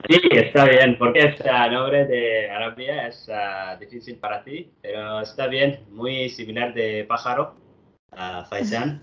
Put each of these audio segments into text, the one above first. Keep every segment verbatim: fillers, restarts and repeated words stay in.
Sí, está bien, porque este nombre de Arabia es ah, difícil para ti, pero está bien, muy similar de pájaro, a Faisán.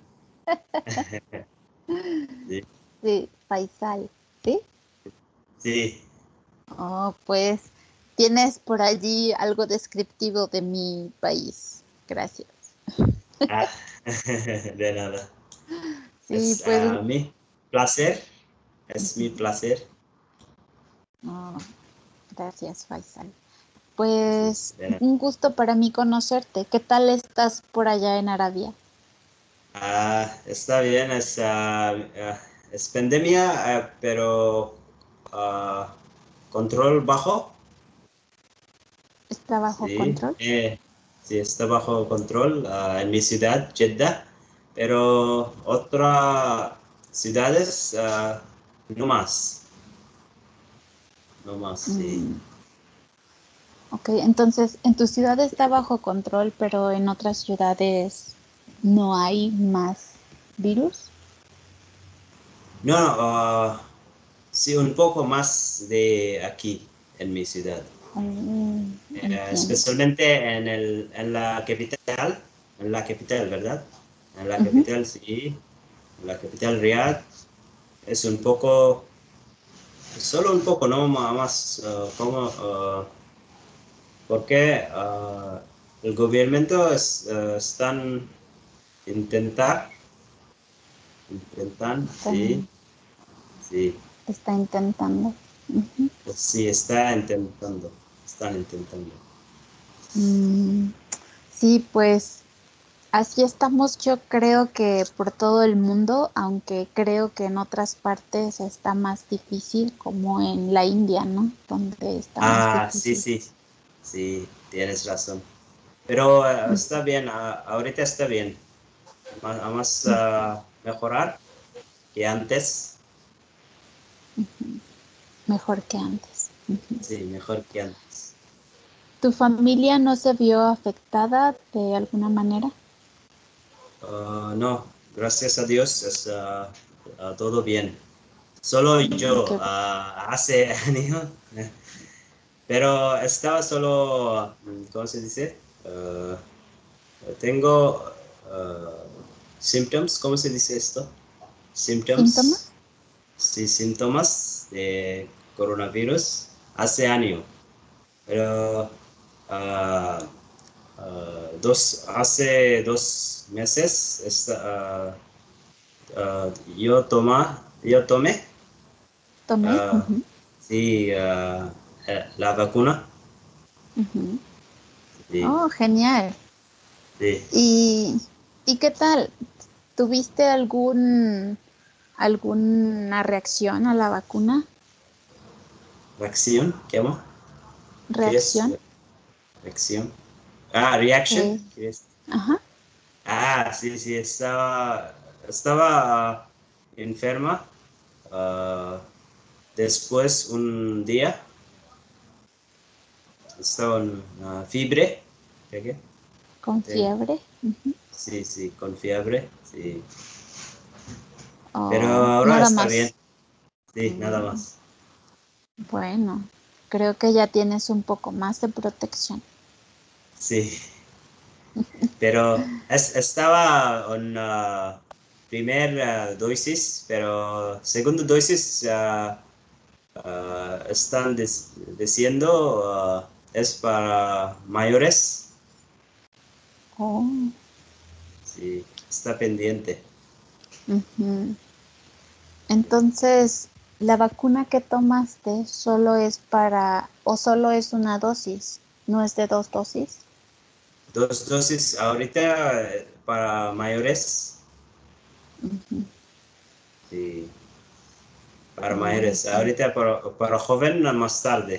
Sí, Sí, Faisal, ¿sí? sí. Oh, pues tienes por allí algo descriptivo de mi país. Gracias. Ah, de nada. Sí, Es pues, ah, mi placer, es mi placer. oh, gracias, Faisal. Sí, Pues de nada. un gusto para mí conocerte. ¿Qué tal estás por allá en Arabia? Ah, está bien, es, ah, ah, es pandemia, ah, pero ah, control bajo. ¿Está bajo Sí, control? eh, sí, está bajo control ah, en mi ciudad, Jeddah, pero otras ciudades ah, no más, no más, sí. Mm, ok, entonces en tu ciudad está bajo control, pero en otras ciudades no hay más virus. No, no, ah, sí, un poco más de aquí, en mi ciudad. Mm, Eh, entiendo. especialmente en el, en la capital, en la capital, ¿verdad? En la Ujú. capital, sí, en la capital Riyadh es un poco, solo un poco, no Ma- más, ah, como, ah, porque ah, el gobierno es, ah, están intentar, intentan, sí, Está, sí, está intentando. Ujú. sí, está intentando, están intentando. Mm, sí, pues así estamos, yo creo que por todo el mundo, aunque creo que en otras partes está más difícil, como en la India, ¿no? Donde está más Ah, sí, difícil. sí, sí, tienes razón. Pero eh, Mm, está bien, ah, ahorita está bien. Más, a más ah, mejorar que antes. mejor que antes. Ujú. Sí, mejor que antes. ¿Tu familia no se vio afectada de alguna manera? Ah, no, gracias a Dios es ah, ah, todo bien. Solo Mm, yo qué bu- ah, hace años, pero estaba solo, mm, ¿cómo se dice? Ah, tengo ah, symptoms, ¿cómo se dice esto? Symptoms, ¿Síntomas? sí, síntomas de coronavirus hace año, pero ah, ah, dos, hace dos meses esta- ah, ah, yo, toma, yo tomé ¿Tomé? ah, Ujú, sí, ah, eh, la vacuna. ujú. Sí, Oh, genial. sí. ¿Y, ¿y qué tal? ¿Tuviste algún, alguna reacción a la vacuna? ¿Reacción? ¿Qué más? ¿Qué es ¿Reacción? reacción? Ah, reaction. Eh, ¿Qué es? ajá. Ah, sí, sí, estaba, estaba ah, enferma. ah, después un día estaba en ah, fiebre. ¿Qué, qué? ¿Con Ten- fiebre? Ujú. Sí, sí, con fiebre. Sí. Pero Oh, ahora nada está bien. más. Sí, nada Mm, más. bueno, creo que ya tienes un poco más de protección. Sí, pero es- estaba en ah, primer ah, dosis, pero segundo dosis ah, ah, están dis- diciendo ah, es para mayores. Oh, Sí, está pendiente. ujú. Entonces, ¿la vacuna que tomaste solo es para, o solo es una dosis? ¿No es de dos dosis? Dos dosis ahorita eh, para mayores. Ujú. Sí, para Oh, mayores. gen- Ahorita para, para joven más tarde.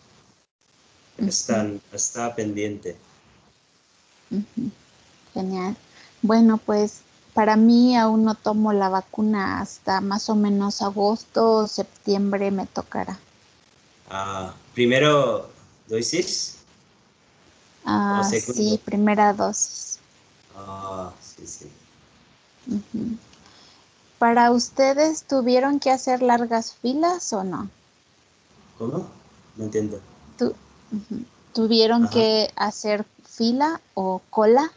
ujú, Están, está pendiente. ujú. Genial. Bueno, pues para mí aún no tomo la vacuna hasta más o menos agosto o septiembre me tocará. Ah, primero dosis o Ah, sí, segundo. primera dosis. Ah, sí, sí. Ujú. ¿Para ustedes tuvieron que hacer largas filas o no? ¿Cómo? No entiendo. Tu- ujú. ¿Tuvieron Ajá. que hacer fila o cola?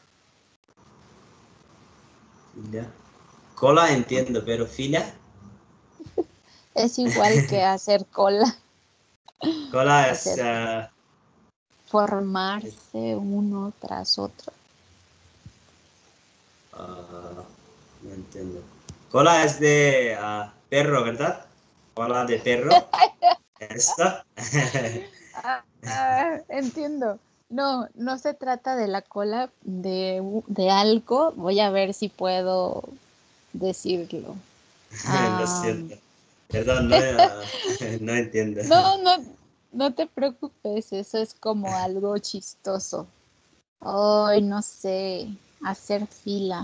Fila. Cola entiendo, pero fila. Es igual que hacer cola, Cola es, hacer ah, es, formarse uno tras otro. ah, no entiendo. Cola es de ah, perro, ¿verdad? Cola de perro. ¿Esto? Ah, ah, entiendo. No, no se trata de la cola de, u- de algo. Voy a ver si puedo decirlo. Lo Am, siento. Perdón, no, ah, no entiendo. no, no, no te preocupes, eso es como algo chistoso. Ay, no sé, hacer fila.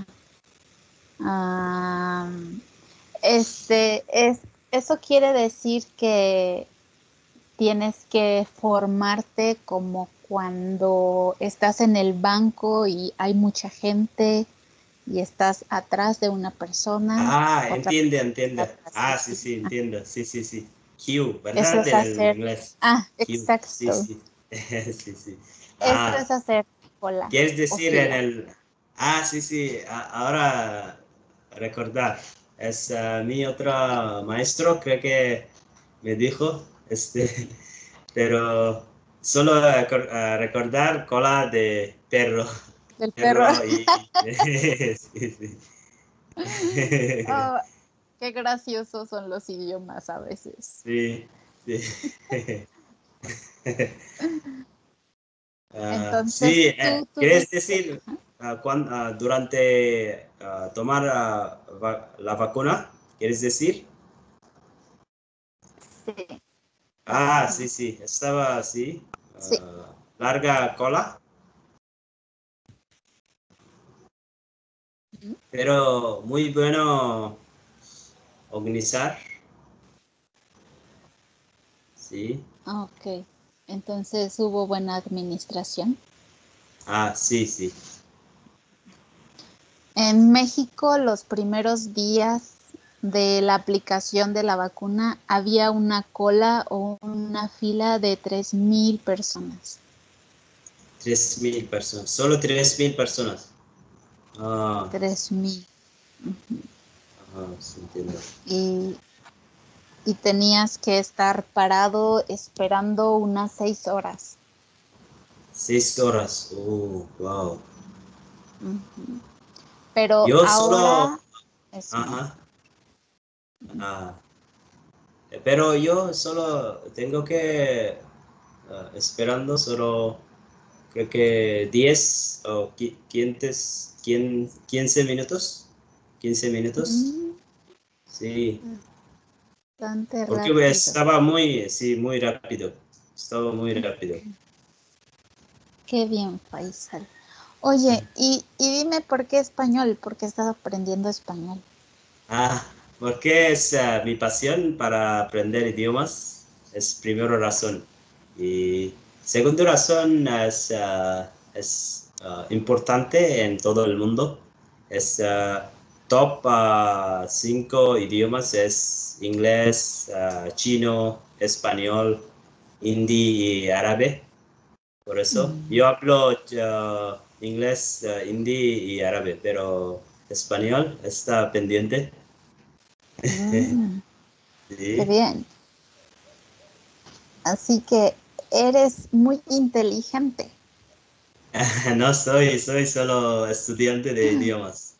Am, este, es, eso quiere decir que tienes que formarte como cuando estás en el banco y hay mucha gente y estás atrás de una persona, Ah, otra entiende, persona está entiende. atrás de Ah, sí, ti. sí, Ah, entiendo. Sí, sí, sí. Q, eso ¿verdad? es En el hacer, inglés. ah, Q, sí, exacto. sí. Sí, sí. Eso Ah, es hacer cola ¿quieres o decir en fila. el... Ah, sí, sí. a- Ahora recordar. Es ah, mi otro maestro, creo que me dijo, este, pero solo recor- ah, recordar cola de perro. Del perro. Perro y... Sí, sí. Oh, qué graciosos son los idiomas a veces. Sí, sí. Ah, Entonces, sí, eh, tú ¿quieres tuviste, decir ah, cuan- ah, durante ah, tomar ah, va- la vacuna? ¿Quieres decir? sí, Ah, sí, ajá, sí, estaba así, sí. ah, larga cola, pero muy bueno organizar, sí. Ok, entonces hubo buena administración. Ah, sí, sí. En México, los primeros días de la aplicación de la vacuna, había una cola o una fila de tres mil personas. Tres mil personas, solo tres mil personas. Ah, Tres mil. ah, sí, entiendo. Y, y tenías que estar parado esperando unas seis horas. Seis horas. Oh, wow. Ujú. Pero Yo solo, ahora es menos. ajá. Ah, pero yo solo tengo que ah, esperando solo creo que diez o qui- quince, quin- quince minutos. Quince minutos. Mm, Sí, bastante porque rápido. estaba muy, sí, muy rápido. Estaba muy rápido. Qué bien, Faisal. Oye, y, y dime por qué español, por qué estás aprendiendo español. Ah, porque es ah, mi pasión para aprender idiomas. Es primera razón. Y segunda razón es, ah, es ah, importante en todo el mundo. Es ah, top ah, cinco idiomas. Es inglés, ah, chino, español, hindi y árabe. Por eso Mm. yo hablo ah, inglés, ah, hindi y árabe, pero español está pendiente. Mm, qué Sí. bien. Así que eres muy inteligente. No soy, soy solo estudiante de idiomas.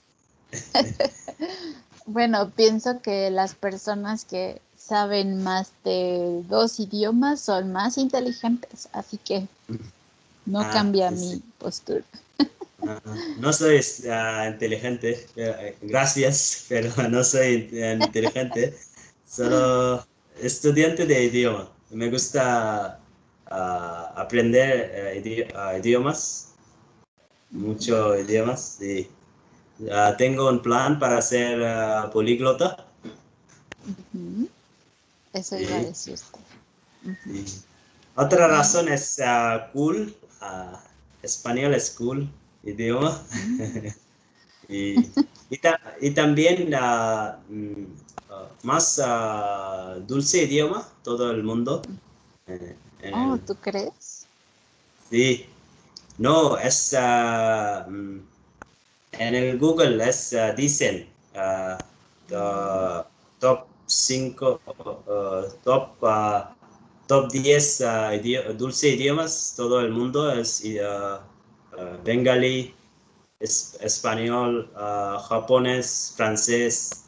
Bueno, pienso que las personas que saben más de dos idiomas son más inteligentes, así que no Ah, cambia sí, sí. mi postura. Ah, no soy ah, inteligente, eh, gracias, pero no soy eh, inteligente. Solo estudiante de idioma. Me gusta ah, aprender eh, idi- ah, idiomas, muchos idiomas. Sí. Ah, tengo un plan para ser ah, políglota. Ujú. Eso iba a Sí, decirte. sí. Otra Mm, razón es ah, cool. ah, español es cool idioma. mm, Y, y, ta- y también ah, mm, ah, más ah, dulce idioma, todo el mundo. eh, en Oh, el, ¿tú crees? sí, no, es ah, mm, en el Google es ah, dicen ah, Mm, ah, top cinco ah, top ah, top diez ah, idio- dulce idiomas todo el mundo es ah, ah, bengalí, es- español, ah, japonés, francés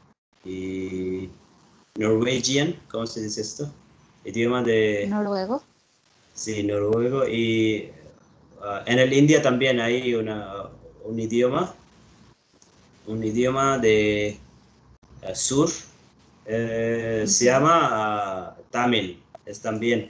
y Norwegian, ¿cómo se dice esto? Idioma de, ¿Noruego? sí, noruego. Y ah, en el India también hay una, un idioma, un idioma de eh, sur, eh, se Ujú. llama ah, Tamil, es también.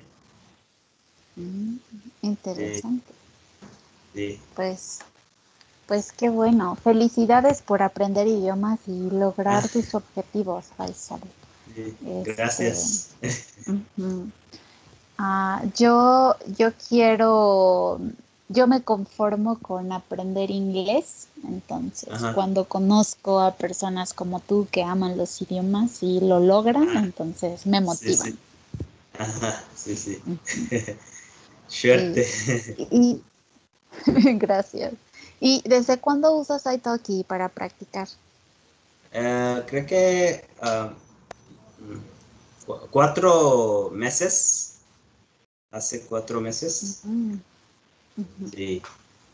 Mm, Sí, interesante. sí. Pues, pues qué bueno. Felicidades por aprender idiomas y lograr Ah, tus objetivos, Faisal. sí, Este, gracias. ujú. Ah, yo, yo quiero, yo me conformo con aprender inglés, entonces Ajá, cuando conozco a personas como tú que aman los idiomas y lo logran, ah, entonces me sí, motivan. sí. Ajá, sí, sí. Ujú. Sí, Suerte. y, y- gracias. ¿Y desde cuándo usas italki para practicar? Eh, creo que ah, mm, cu- cuatro meses, hace cuatro meses. Mm, ujú. Sí.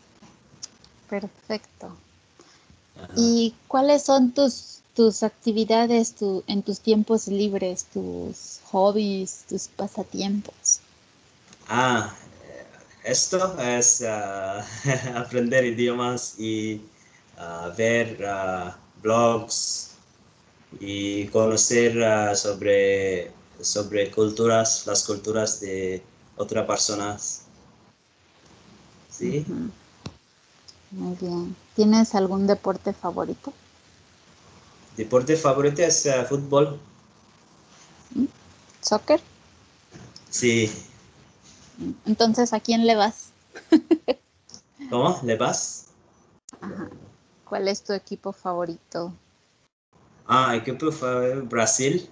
Perfecto. Ajá. ¿Y cuáles son tus, tus actividades tu- en tus tiempos libres, tus hobbies, tus pasatiempos? Ah, eh, esto es ah, aprender idiomas y ah, ver ah, blogs y conocer ah, sobre, sobre culturas, las culturas de otras personas. ¿Sí? Ujú, muy bien. ¿Tienes algún deporte favorito? Deporte favorito es ah, fútbol. ¿Mm? ¿Soccer? Sí. Mm, entonces, ¿a quién le vas? ¿Cómo? ¿Le vas? Ajá. ¿Cuál es tu equipo favorito? Ah, equipo fue Brasil.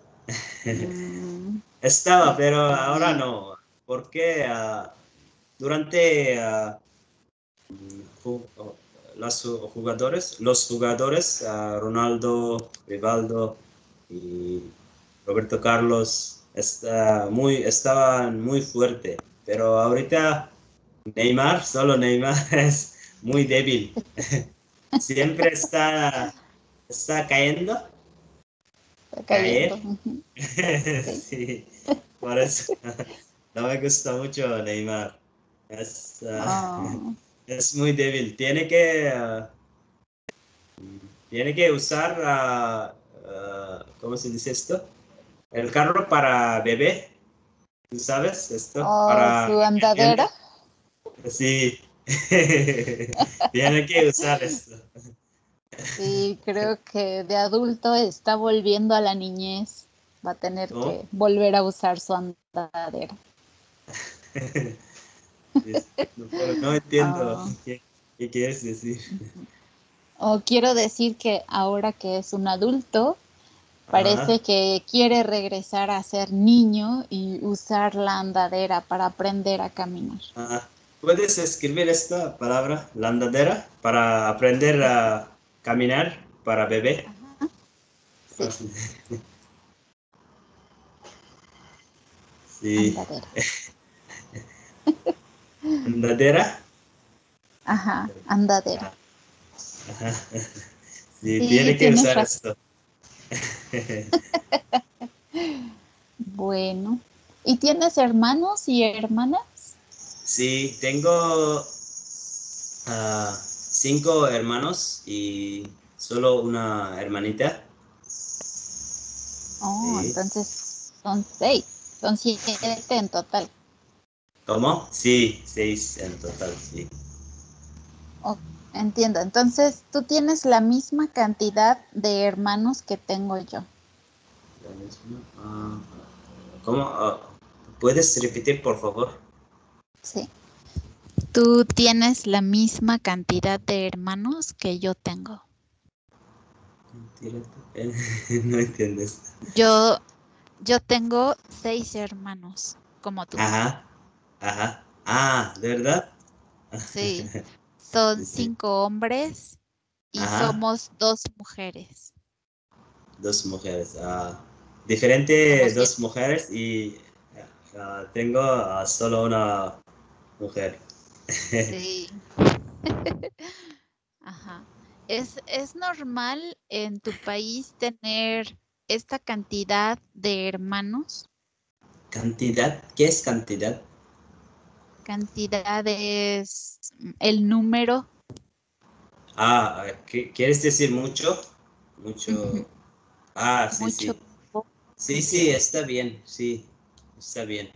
Mm, Estaba, pero está ahora bien. no. Porque ah, durante ah, ju- los jugadores, los jugadores, ah, Ronaldo, Rivaldo y Roberto Carlos, está muy, estaban muy fuerte. Pero ahorita Neymar, solo Neymar es muy débil. Siempre está, está cayendo, Está cayendo. caer. Ujú, sí. Sí, por eso no me gusta mucho Neymar. Es, ah, Oh, es muy débil. Tiene que, ah, tiene que usar, ah, ah, ¿cómo se dice esto? El carro para bebé, ¿tú sabes esto? oh, Para su andadera. tiene, sí, tiene que usar esto. Sí, creo que de adulto está volviendo a la niñez. Va a tener ¿Cómo? que volver a usar su andadera. Es- no, pero no entiendo Ah, qué, qué quieres decir. o quiero decir que ahora que es un adulto, parece Ajá, que quiere regresar a ser niño y usar la andadera para aprender a caminar. ajá. ¿Puedes escribir esta palabra, la andadera, para aprender a caminar para bebé? Ajá, Ah, sí, sí. Sí. andadera. ¿Andadera? Ajá, andadera. Ah, ajá. Sí, Sí, tiene que tienes usar razón. esto. Bueno. ¿Y tienes hermanos y hermanas? Sí, tengo ah, cinco hermanos y solo una hermanita. Oh, Sí. entonces son seis, son siete en total. ¿Cómo? Sí, seis en total, sí. Oh, entiendo. Entonces tú tienes la misma cantidad de hermanos que tengo yo. La misma. Ah, ¿cómo? Ah, ¿puedes repetir, por favor? Sí. Tú tienes la misma cantidad de hermanos que yo tengo. No entiendes. Yo, yo tengo seis hermanos. como tú. Ajá, ajá. Ah, ¿de verdad? Sí, son Sí, sí. cinco hombres y Ajá, somos dos mujeres. dos mujeres. Ah, Somos diferente siete. dos mujeres y ah, tengo ah, solo una mujer. Sí. Ajá. ¿Es, es normal en tu país tener esta cantidad de hermanos? ¿Cantidad? ¿Qué es cantidad? Cantidad es mm, el número. Ah, ¿qué- ¿quieres decir mucho? Ujú. Mucho. Ah, sí, Mucho, sí. poco, Sí, sí, entiendo. está bien, sí, está bien.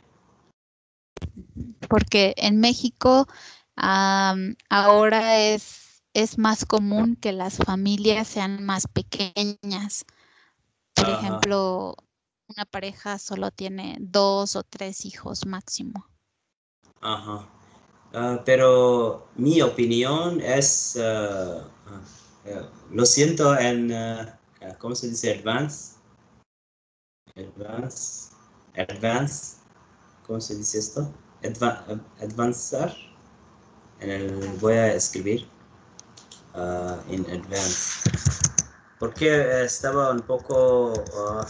Porque en México am, ahora es, es más común que las familias sean más pequeñas. Por Ajá, ejemplo, una pareja solo tiene dos o tres hijos máximo. ajá. Ah, pero mi opinión es, ah, ah, eh, lo siento en, ah, ah, ¿cómo se dice? Advance, advance, advance, ¿cómo se dice esto? Adva- advanzar, en el, voy Ajá. a escribir ah, in advance, porque estaba un poco ah,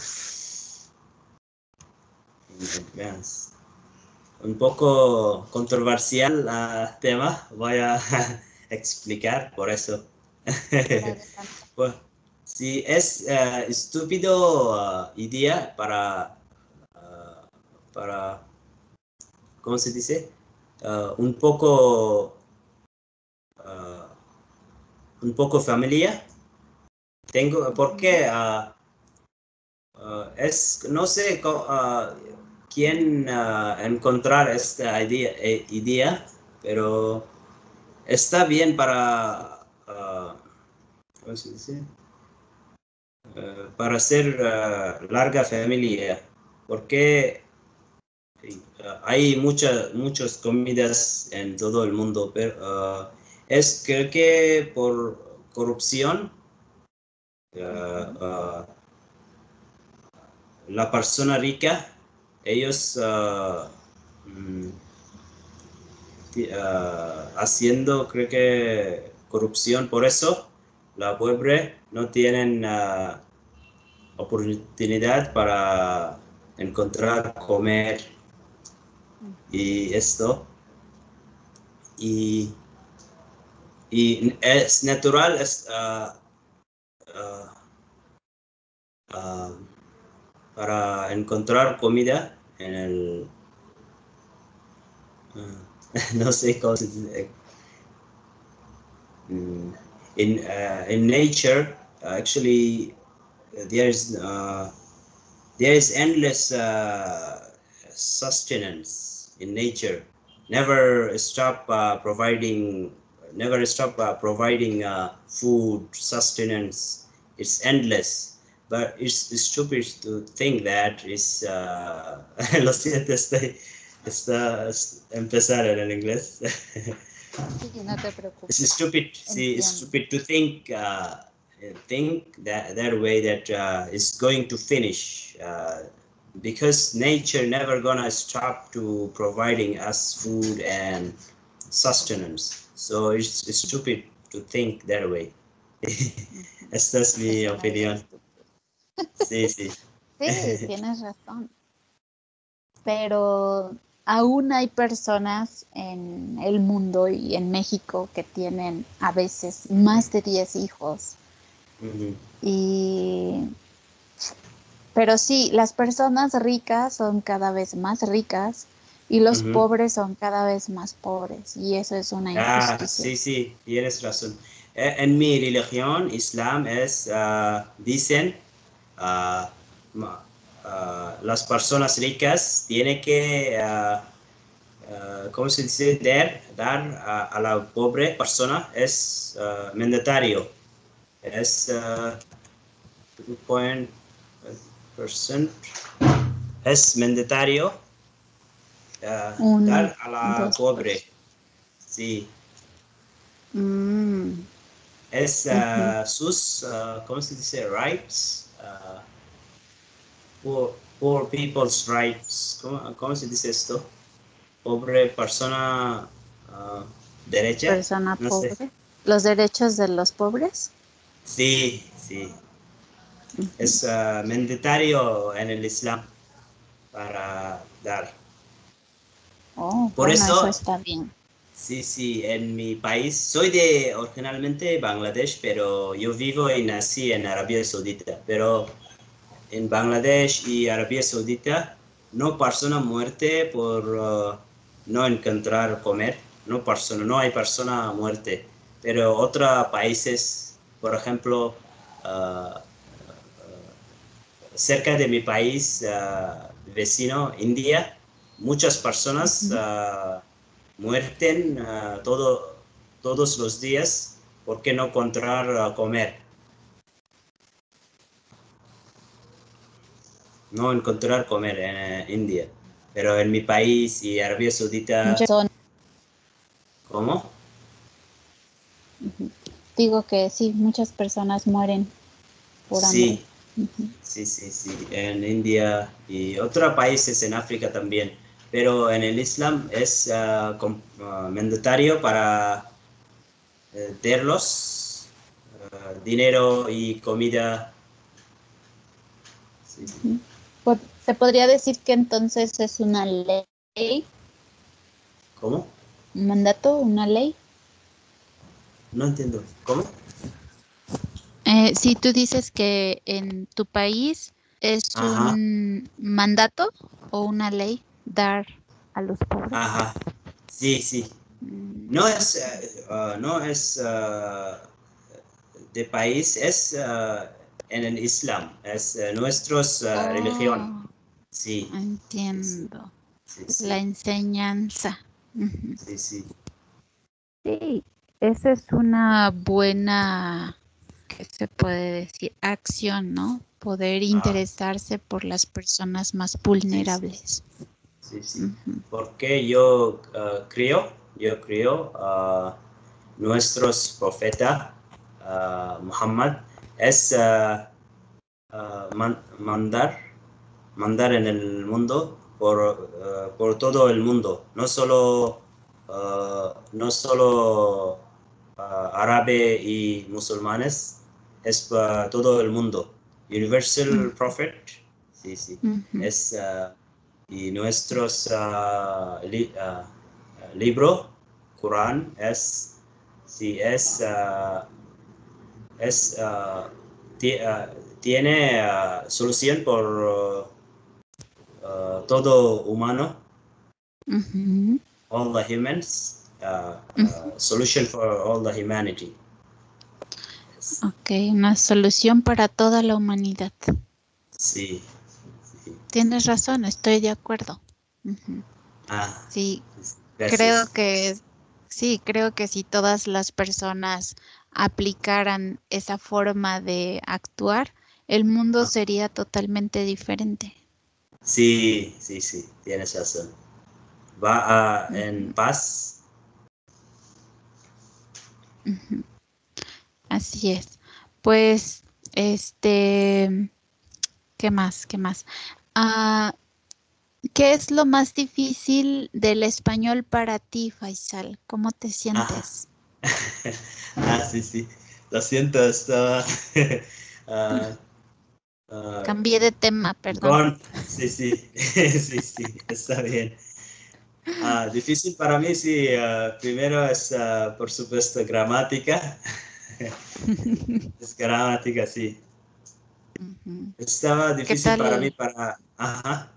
in advance. Un poco controversial el tema, voy a explicar por eso. Por adelante. Pues, si es eh, estúpido eh, idea para, eh, para, ¿cómo se dice? Eh, un poco, eh, un poco familia. Tengo, Ujú. porque ah, ah, es, no sé co- ah, quién ah, encontrar esta idea, eh, idea, pero está bien para, ah, ¿cómo se dice? Eh, para hacer ah, larga familia, porque sí, ah, hay muchas muchas comidas en todo el mundo, pero ah, es creo que por corrupción ah, Ujú. ah, la persona rica, ellos ah, mm, ti- ah, haciendo creo que corrupción, por eso la pobre no tienen ah, oportunidad para encontrar, comer Ujú. y esto. Y, y es natural es, ah, ah, ah, para encontrar comida en el... ah, no sé cómo se dice. Mm, in, uh, in nature, actually, there is uh, there is endless uh, sustenance in nature. Never stop uh, providing, never stop uh, providing uh, food, sustenance. It's endless. But it's, it's stupid to think that is. Uh, lo siento, estoy, está empezar en inglés. Sí, no te It's preocupes. stupid. See, it's Entiendo. stupid to think uh, think that that way that uh, is going to finish uh, because nature never gonna stop to providing us food and sustenance. So it's, it's stupid to think that way. Ujú. Esta es Es mi una idea opinión. estúpida. Sí, sí. Sí, tienes razón. Pero aún hay personas en el mundo y en México que tienen a veces más de diez hijos. Ujú, Y, pero sí, las personas ricas son cada vez más ricas y los ujú. pobres son cada vez más pobres. Y eso es una Ah, injusticia. sí, sí, tienes razón. Eh, En mi religión, Islam, es, ah, dicen, ah, ma- ah, las personas ricas tienen que, ah, ah, ¿cómo se dice? Dar, dar a, a la pobre persona es ah, mandatorio. Es ah, dos punto cinco por ciento. Es mandatorio ah, Un, dar a la dos por pobre. ciento. Sí. Mm, Es ujú. ah, sus, ah, ¿cómo se dice? Rights. ah, por- poor people's rights. ¿Cómo, cómo se dice esto? Pobre persona uh, derecha, Persona no sé. pobre. Los derechos de los pobres. Sí, sí. Ujú. Es uh, mandatorio en el Islam para dar. Oh, Por bueno, eso eso, está bien. sí, sí, en mi país, soy de originalmente Bangladesh, pero yo vivo y nací en Arabia Saudita. Pero en Bangladesh y Arabia Saudita no persona muerte por uh, no encontrar comer, no persona, no hay persona muerte. Pero otros países, por ejemplo, uh, cerca de mi país uh, vecino, India, muchas personas Ujú. uh, muerten uh, todo, todos los días porque no encontrar uh, comer, no encontrar comer en uh, India. Pero en mi país y Arabia Saudita, Muchas son. ¿cómo? Ujú. Digo que sí, muchas personas mueren por hambre. Sí, Ujú. sí, sí, sí, en India y otros países en África también. Pero en el Islam es uh, com- uh, mandatorio para eh, darlos uh, dinero y comida. Sí, sí. Ujú. Po- Se podría decir que entonces es una ley, ¿Cómo? un mandato, una ley. No entiendo. ¿Cómo? Eh, si tú dices que en tu país es Ajá, un mandato o una ley dar a los pobres. ajá. Sí, sí. Mm, No es, eh, uh, no es uh, de país, es uh, en el Islam, es uh, nuestra uh, religión. Oh, Sí, sí, sí, entiendo. sí, La sí, enseñanza. Ujú. sí, sí. Sí, esa es una buena, ¿qué se puede decir? Acción, ¿no? Poder Ah, interesarse por las personas más sí, sí, vulnerables. sí, sí. Ujú. Porque yo uh, creo, yo creo, uh, nuestros profetas, uh, Muhammad, es uh, uh, man- mandar, mandar en el mundo por, uh, por todo el mundo, no solo, uh, no solo uh, árabe y musulmanes, es para todo el mundo. Universal Ujú. Prophet, sí, sí, Ujú. es uh, y nuestros uh, li, uh, libro, Corán, es, sí, es, uh, es uh, ti- uh, tiene uh, solución por uh, uh, todo humano, Ujú. all the humans, uh, Ujú. uh, solution for all the humanity. Yes. Ok, una solución para toda la humanidad. Sí, sí. Tienes razón, estoy de acuerdo. Ujú. Ah, Sí, sí, creo gracias. que sí, creo que si todas las personas aplicaran esa forma de actuar, el mundo Ah, sería totalmente diferente. sí, sí, sí, tienes razón. Va a, en Ujú. paz. Ujú. Así es. Pues, este, ¿qué más? ¿Qué más? Ah, ¿qué es lo más difícil del español para ti, Faisal? ¿Cómo te Ajá. sientes? Ah, sí, sí. Lo siento, estaba ah, ah, Cambié de tema, perdón. con. Sí, sí, sí, sí, está bien. Ah, difícil para mí, sí. Ah, primero es, ah, por supuesto, gramática. Es gramática, sí. Ujú. Estaba ¿Qué difícil para mí tal? para. Ajá.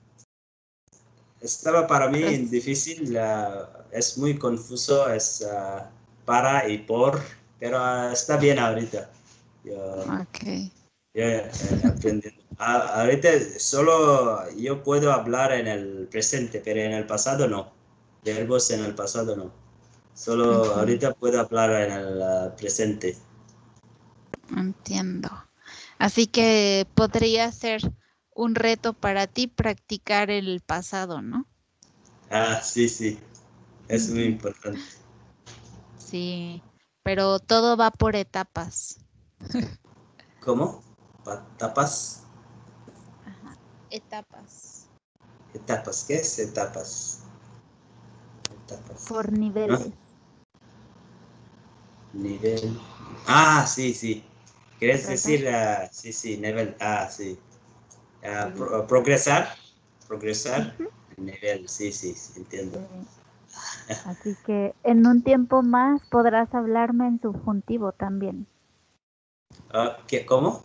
Estaba para mí Los- difícil. Ah, es muy confuso. Es ah, para y por. Pero ah, está bien ahorita. Yo, Ok. yo, eh, aprendiendo. Ah, ahorita solo yo puedo hablar en el presente, pero en el pasado no. Verbos en el pasado no. Solo Ujú. ahorita puedo hablar en el ah, presente. Entiendo. Así que podría ser un reto para ti practicar el pasado, ¿no? Ah, sí, sí, es muy Ujú. importante. Sí, pero todo va por etapas. ¿Cómo? Pa- ¿Tapas? Ajá. etapas. Etapas, ¿qué es etapas? Etapas. Por ¿No? niveles. Nivel. Ah, sí, sí. ¿Quieres ¿Verdad? decir? ah, sí, sí, nivel. Ah, sí. Ah, Sí. pro- progresar. Progresar. Ujú. Nivel, sí, sí, sí, entiendo. Sí. Así que en un tiempo más podrás hablarme en subjuntivo también. Ah, ¿qué, cómo?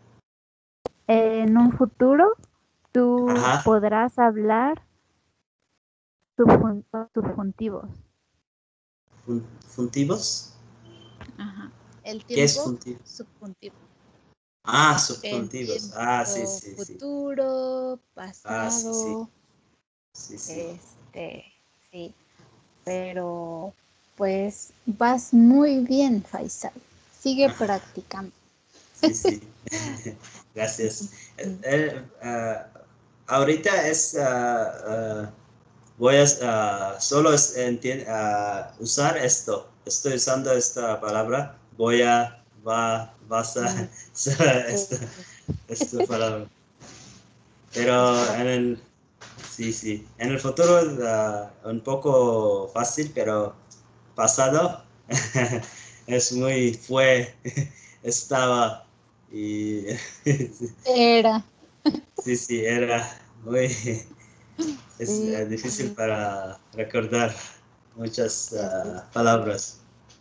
En un futuro tú Ajá. podrás hablar subjun- subjuntivos. Fun- ¿Funtivos? Ajá. El ¿Qué es tiempo funtivo? subjuntivo. Ah, El subjuntivos. Ah, sí, tiempo sí, sí. futuro, Ah, sí, sí. pasado, Sí, sí. este, sí. Pero pues vas muy bien, Faisal. Sigue Ah, practicando. sí, sí. Gracias. Eh, eh, ah, ahorita es, ah, ah, voy a ah, solo es- entien- ah, usar esto. Estoy usando esta palabra. Voy a, va, vas a, Mm, esta, eso, esta palabra. Pero es en práctico. el, sí, sí. En el futuro es ah, un poco fácil, pero pasado es muy, fue, estaba y Era. sí, sí, era muy, es Sí, eh, difícil sí, para recordar muchas eso ah, palabras.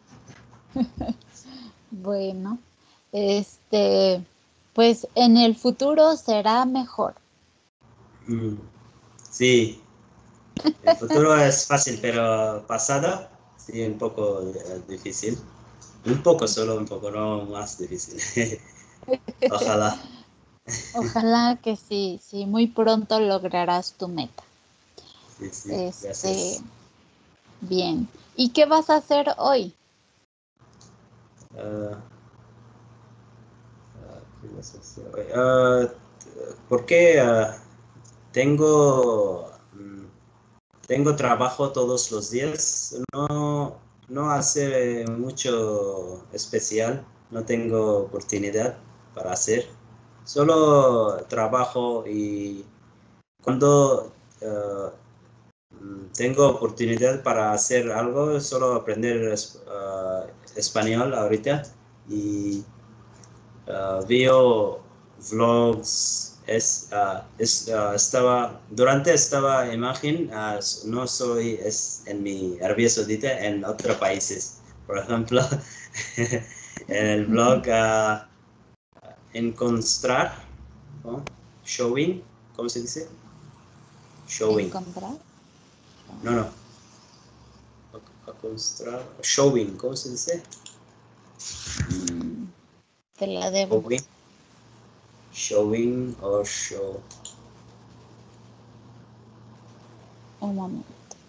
bueno. Este, pues en el futuro será mejor. Mm, sí, el futuro es fácil, pero pasado, sí, un poco eh, difícil. Un poco, solo un poco, no más difícil. Ojalá. Ojalá que sí, sí, muy pronto lograrás tu meta. Sí, sí, Este, gracias. bien. ¿Y qué vas a hacer hoy? Ah, ah, ¿qué vas a hacer hoy? Ah, porque ah, tengo, mm, tengo trabajo todos los días. No, no hace mucho especial. No tengo oportunidad para hacer. Solo trabajo y cuando ah, mm, tengo oportunidad para hacer algo, solo aprender es- ah, español ahorita y ah, veo vlogs. Es, ah, es, ah, estaba, durante estaba imagen, ah, no soy es en mi Arabia Saudita, en otros países. Por ejemplo, en el blog ah, encontrar, ¿no? Showing, ¿cómo se dice? Showing. Encontrar. No, no. Encontrar, showing, ¿cómo se dice? Mm, te la debo. Showing, showing or show. Un momento.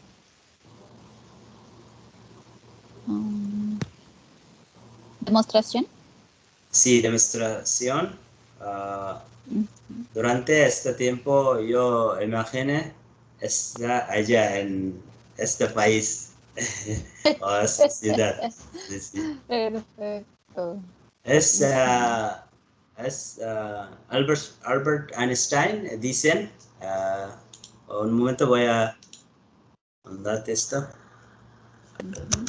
Mm, ¿demostración? Sí, demostración. ah, Mm, durante este tiempo yo imaginé estar allá en este país o esta ciudad. Sí, sí. perfecto. Es, Ujú. ah, es ah, Albert, Albert Einstein, dicen. ah, un momento voy a mandarte esto. Ujú.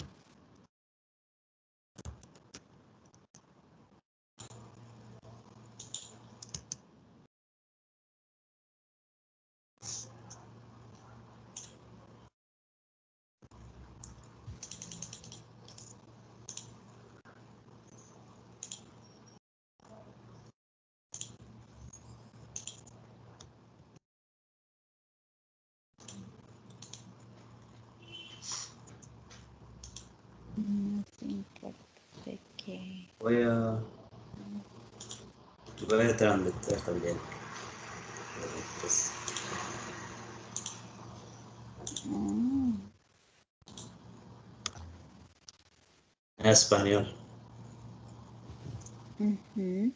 No te importa de qué. Voy a, voy a traducir también. Pues, Mm, en español. ujú.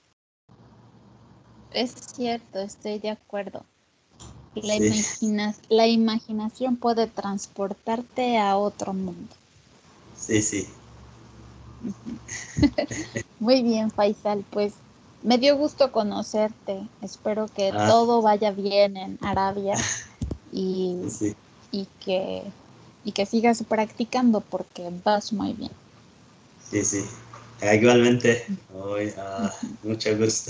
Es cierto, estoy de acuerdo. La Sí, imagina- la imaginación puede transportarte a otro mundo. sí, sí. Ujú. Muy bien, Faisal, pues Me dio gusto conocerte. Espero que Ah, todo vaya bien en Arabia y, sí, sí, y que, y que sigas practicando porque vas muy bien. sí, sí. Ah, igualmente, hoy, ah, Ujú. mucho gusto.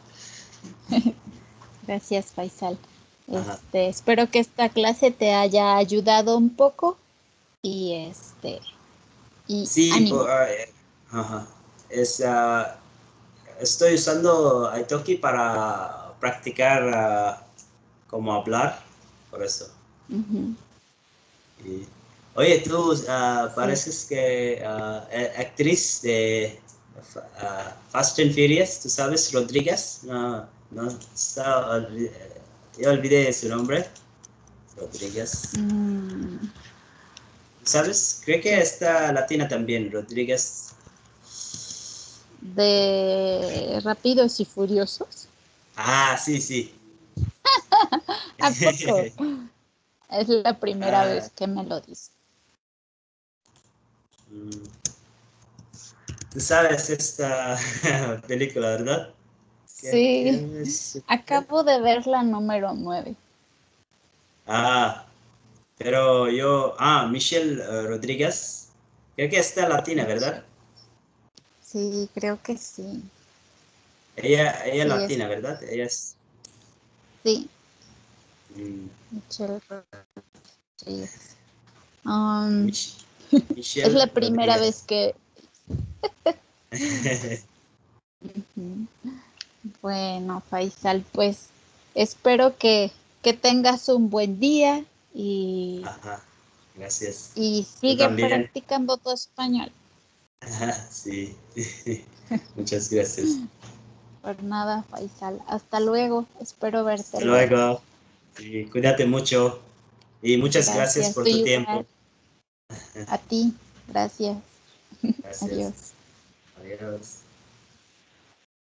Gracias, Faisal. Ajá. Este, espero que esta clase te haya ayudado un poco y este, y Sí, po- ánimo. ah, eh, ajá. Es, ah, estoy usando Italki para practicar ah, cómo hablar, por eso. Ujú. Y- oye, tú ah, Sí. pareces que ah, eh, actriz de ah, Fast and Furious, ¿tú sabes? Rodríguez. No, no, está, olvi- eh, yo olvidé su nombre. Rodríguez. Mm, ¿Sabes? Creo que yo está latina también, Rodríguez. de Rápidos y Furiosos. Ah, sí, sí. ¿A poco? Es la primera Ah, vez que me lo dice. mm, tú sabes esta película, ¿verdad? ¿Qué, Sí, qué es? acabo de ver la número nueve. Ah, pero yo, ah, Michelle eh, Rodríguez, creo que está latina, ¿verdad? Sí, creo que sí. Ella, ella es Sí, es, latina, ¿verdad? Ella es, sí, mm, Michelle Rodríguez. Um, Mich- es la Michelle primera vez Rodríguez. que... Ujú. Bueno, Faisal, pues espero que, que tengas un buen día y, Ajá, gracias. y Tú sigue también. practicando tu español. Ajá, sí. Muchas gracias. Por nada, Faisal. Hasta luego. Espero verte Hasta luego. luego. Y cuídate mucho. Y muchas gracias Gracias. por Tú tu tiempo. igual. A ti. Gracias. Gracias. Adiós. Adiós.